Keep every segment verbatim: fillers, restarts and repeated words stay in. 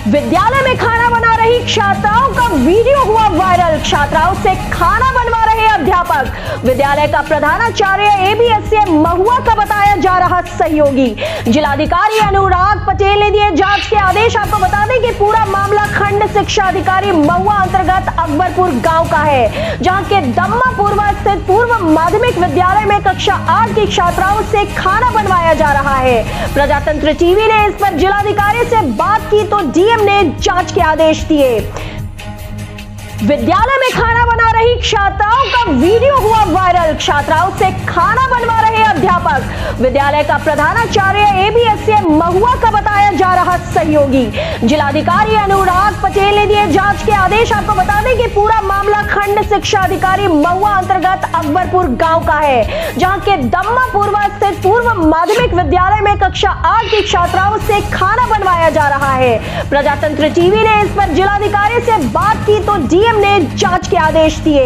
विद्यालय में खाना बना रही छात्राओं का वीडियो हुआ वायरल। छात्राओं से खाना बनवा रहे अध्यापक। विद्यालय का प्रधानाचार्य एबीएसए महुआ का बताया जा रहा सहयोगी। जिलाधिकारी अनुराग पटेल ने दिए जांच के आदेश। आपको बता दें कि पूरा मामला खंड शिक्षा अधिकारी महुआ अंतर्गत अकबरपुर गांव का है, जहां के दम्मा पूर्वा स्थित पूर्व माध्यमिक विद्यालय में कक्षा आठ की छात्राओं से खाना बनवाया जा रहा है। प्रजातंत्र टीवी ने इस पर जिलाधिकारी से बात की तो डीएम ने जांच के आदेश दिए। विद्यालय में खाना बना रही छात्राओं का वीडियो हुआ वायरल। छात्राओं से खाना बनवा रहे अध्यापक। विद्यालय का प्रधानाचार्य एबीएसए महुआ का बताया जा रहा सहयोगी। जिलाधिकारी अनुराग पटेल ने दिए जांच के आदेश। आपको बता दें कि पूरा मामला खंड शिक्षा अधिकारी महुआ अंतर्गत अकबरपुर गांव का है, जहां के दम्मा पूर्वा स्थित पूर्व माध्यमिक विद्यालय में कक्षा आठ की छात्राओं से खाना बनवाया जा रहा है। प्रजातंत्र टीवी ने इस पर जिलाधिकारी से बात की तो डीएम ने जांच के आदेश दिए।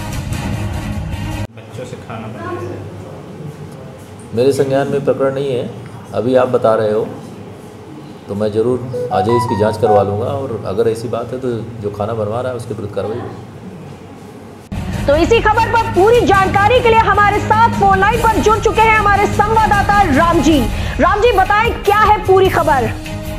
बच्चों से खाना बनाया मेरे संज्ञान में प्रकरण नहीं है, अभी आप बता रहे हो तो मैं जरूर आज ही इसकी जांच करवा लूंगा, और अगर ऐसी बात है तो जो खाना बनवा रहा है उसके विरुद्ध कार्रवाई होगी। तो इसी खबर पर पूरी जानकारी के लिए हमारे साथ फोन लाइन पर जुड़ चुके हैं हमारे संवाददाता राम जी। राम जी, बताएं क्या है पूरी खबर।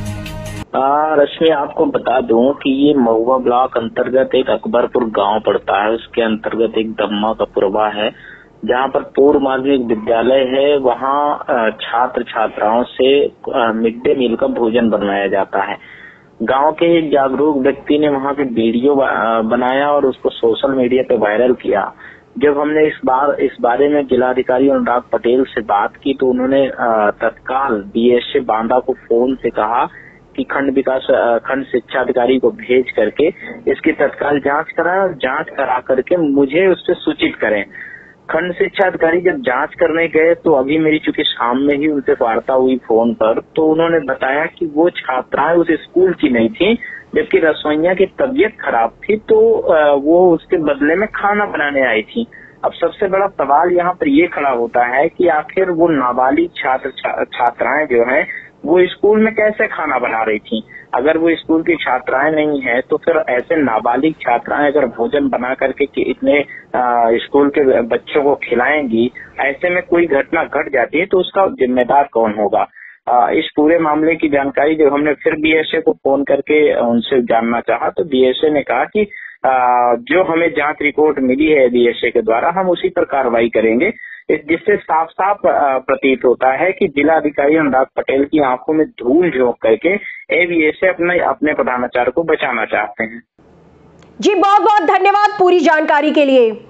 आ, रश्मि, आपको बता दूं कि ये महुआ ब्लॉक अंतर्गत एक अकबरपुर गांव पड़ता है। उसके अंतर्गत एक दम्मा का पुरवा है, जहां पर पूर्व माध्यमिक विद्यालय है। वहां छात्र छात्राओं से मिड डे मील का भोजन बनवाया जाता है। गांव के एक जागरूक व्यक्ति ने वहां पे वीडियो बनाया और उसको सोशल मीडिया पे वायरल किया। जब हमने इस बार इस बारे में जिलाधिकारी अनुराग पटेल से बात की तो उन्होंने तत्काल बीएसए बांदा को फोन से कहा कि खंड विकास खंड शिक्षा अधिकारी को भेज करके इसकी तत्काल जांच कराएं और जांच करा करके मुझे उससे सूचित करें। खंड शिक्षा अधिकारी जब जांच करने गए तो अभी मेरी चूंकि शाम में ही उनसे वार्ता हुई फोन पर, तो उन्होंने बताया कि वो छात्राएं उस स्कूल की नहीं थी, जबकि रसोइया की तबीयत खराब थी तो वो उसके बदले में खाना बनाने आई थी। अब सबसे बड़ा सवाल यहाँ पर ये खड़ा होता है कि आखिर वो नाबालिग छात्र छा, छात्राएं जो हैं वो स्कूल में कैसे खाना बना रही थी। अगर वो स्कूल की छात्राएं नहीं है तो फिर ऐसे नाबालिग छात्राएं अगर भोजन बना करके कि इतने आ, स्कूल के बच्चों को खिलाएंगी, ऐसे में कोई घटना घट जाती है तो उसका जिम्मेदार कौन होगा। आ, इस पूरे मामले की जानकारी जब हमने फिर बीएसए को फोन करके उनसे जानना चाहा तो बीएसए ने कहा कि आ, जो हमें जांच रिपोर्ट मिली है बीएसए के द्वारा हम उसी पर कार्रवाई करेंगे, जिससे साफ साफ प्रतीत होता है कि जिलाधिकारी अनुराग पटेल की आंखों में धूल झोंक करके एबीएसए अपने अपने प्रधानाचार्य को बचाना चाहते हैं। जी बहुत बहुत धन्यवाद पूरी जानकारी के लिए।